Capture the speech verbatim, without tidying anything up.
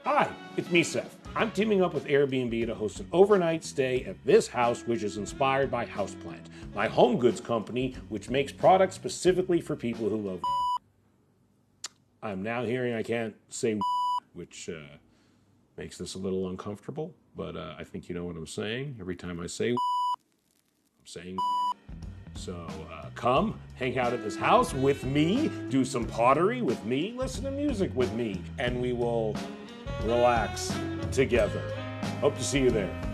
Hi, it's me, Seth. I'm teaming up with Airbnb to host an overnight stay at this house, which is inspired by Houseplant, my home goods company, which makes products specifically for people who love. I'm now hearing I can't say, which uh, makes this a little uncomfortable, but uh, I think you know what I'm saying. Every time I say, I'm saying. So uh, come, hang out at this house with me, do some pottery with me, listen to music with me, and we will relax together. Hope to see you there.